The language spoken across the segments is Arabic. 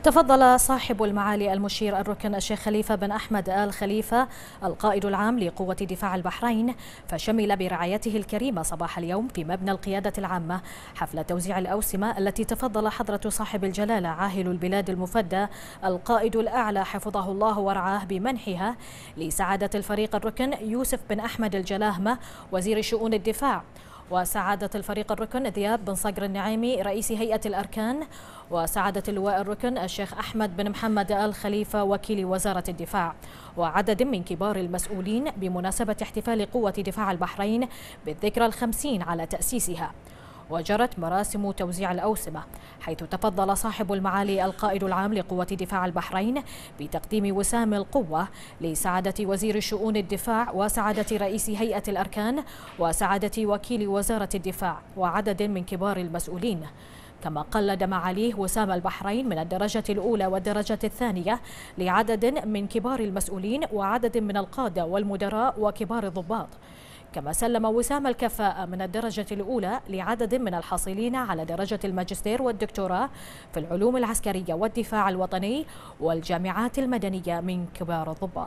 تفضل صاحب المعالي المشير الركن الشيخ خليفة بن أحمد آل خليفة القائد العام لقوة دفاع البحرين، فشمل برعايته الكريمة صباح اليوم في مبنى القيادة العامة حفل توزيع الأوسمة التي تفضل حضرة صاحب الجلالة عاهل البلاد المفدى القائد الأعلى حفظه الله ورعاه بمنحها لسعادة الفريق الركن يوسف بن أحمد الجلاهمة وزير شؤون الدفاع، وسعادة الفريق الركن ذياب بن صقر النعيمي رئيس هيئة الأركان، وسعادة اللواء الركن الشيخ أحمد بن محمد آل خليفة وكيل وزارة الدفاع، وعدد من كبار المسؤولين بمناسبة احتفال قوة دفاع البحرين بالذكرى ال50 على تأسيسها. وجرت مراسم توزيع الأوسمة، حيث تفضل صاحب المعالي القائد العام لقوة دفاع البحرين بتقديم وسام القوة لسعادة وزير شؤون الدفاع وسعادة رئيس هيئة الأركان وسعادة وكيل وزارة الدفاع وعدد من كبار المسؤولين. كما قلد معاليه وسام البحرين من الدرجة الأولى والدرجة الثانية لعدد من كبار المسؤولين وعدد من القادة والمدراء وكبار الضباط. كما سلم وسام الكفاءة من الدرجة الأولى لعدد من الحاصلين على درجة الماجستير والدكتوراه في العلوم العسكرية والدفاع الوطني والجامعات المدنية من كبار الضباط.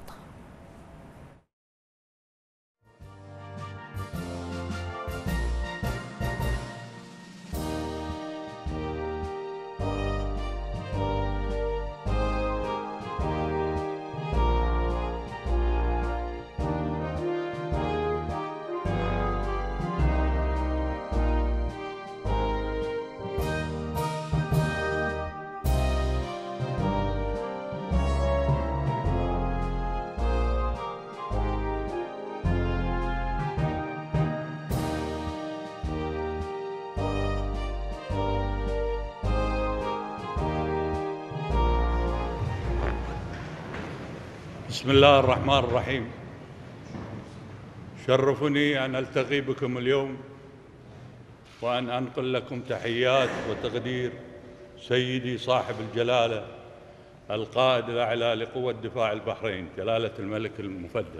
بسم الله الرحمن الرحيم. شرفني أن ألتقي بكم اليوم وأن أنقل لكم تحيات وتقدير سيدي صاحب الجلالة القائد الأعلى لقوة دفاع البحرين جلالة الملك المفدى.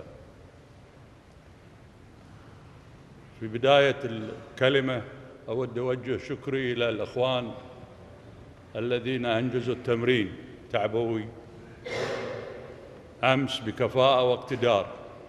في بداية الكلمة أود أوجه شكري إلى الإخوان الذين أنجزوا التمرين التعبوي أمس بكفاءة واقتدار،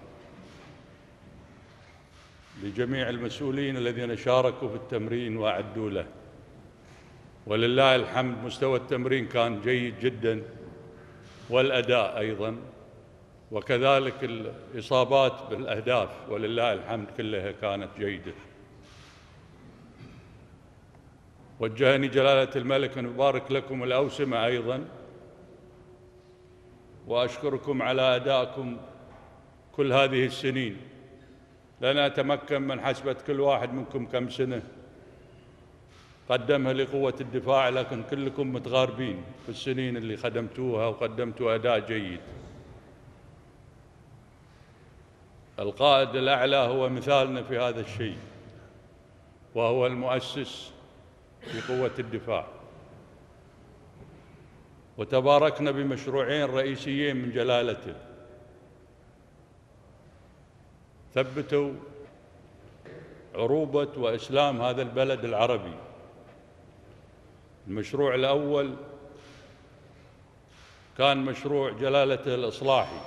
لجميع المسؤولين الذين شاركوا في التمرين وأعدوا له، ولله الحمد مستوى التمرين كان جيد جدا والأداء أيضا، وكذلك الإصابات بالأهداف ولله الحمد كلها كانت جيدة. وجهني جلالة الملك أن يبارك لكم الأوسمة أيضا، وأشكركم على أدائكم كل هذه السنين. لن أتمكن من حسبة كل واحد منكم كم سنة قدمها لقوة الدفاع، لكن كلكم متغاربين في السنين اللي خدمتوها وقدمتوا أداء جيد. القائد الأعلى هو مثالنا في هذا الشيء، وهو المؤسس لقوة الدفاع، وتباركنا بمشروعين رئيسيين من جلالته ثبتوا عروبة وإسلام هذا البلد العربي. المشروع الأول كان مشروع جلالته الإصلاحي،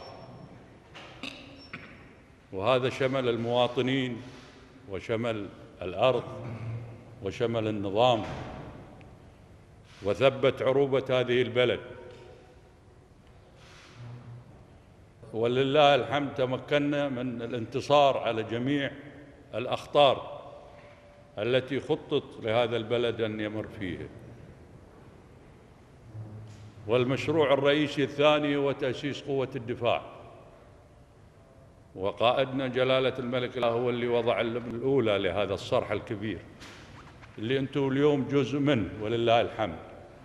وهذا شمل المواطنين وشمل الأرض وشمل النظام، وثبت عروبة هذه البلد. ولله الحمد تمكنا من الانتصار على جميع الأخطار التي خطط لهذا البلد أن يمر فيها. والمشروع الرئيسي الثاني هو تأسيس قوة الدفاع، وقائدنا جلالة الملك هو اللي وضع الأولى لهذا الصرح الكبير اللي أنتم اليوم جزء منه ولله الحمد.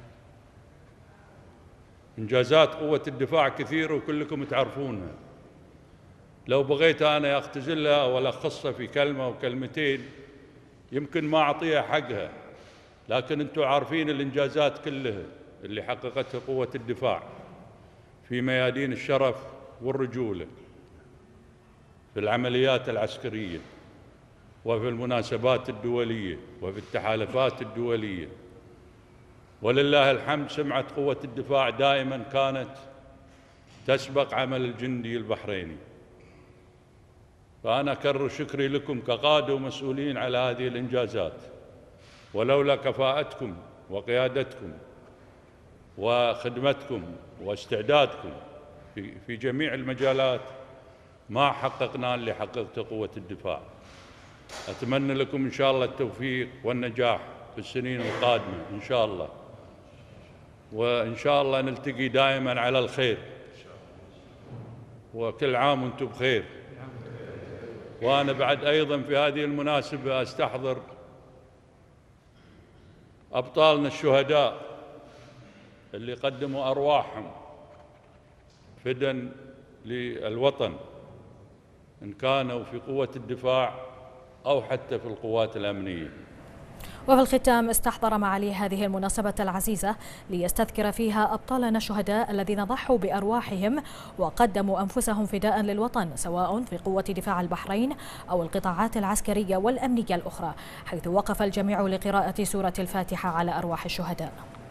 إنجازات قوة الدفاع كثيرة وكلكم تعرفونها، لو بغيت أنا أختزلها وألخصها في كلمة وكلمتين يمكن ما أعطيها حقها، لكن أنتم عارفين الإنجازات كلها اللي حققتها قوة الدفاع في ميادين الشرف والرجولة، في العمليات العسكرية وفي المناسبات الدولية وفي التحالفات الدولية ولله الحمد سمعة قوة الدفاع دائما كانت تسبق عمل الجندي البحريني. فأنا أكرر شكري لكم كقادة ومسؤولين على هذه الإنجازات، ولولا كفاءتكم وقيادتكم وخدمتكم واستعدادكم في جميع المجالات ما حققنا اللي حققته قوة الدفاع. أتمنى لكم إن شاء الله التوفيق والنجاح في السنين القادمة إن شاء الله، وإن شاء الله نلتقي دائما على الخير، وكل عام وأنتم بخير. وأنا بعد أيضا في هذه المناسبة أستحضر أبطالنا الشهداء اللي قدموا أرواحهم فداً للوطن، إن كانوا في قوة الدفاع أو حتى في القوات الأمنية. وفي الختام استحضر معالي هذه المناسبة العزيزة ليستذكر فيها أبطالنا الشهداء الذين ضحوا بأرواحهم وقدموا أنفسهم فداء للوطن، سواء في قوة دفاع البحرين أو القطاعات العسكرية والأمنية الأخرى، حيث وقف الجميع لقراءة سورة الفاتحة على أرواح الشهداء.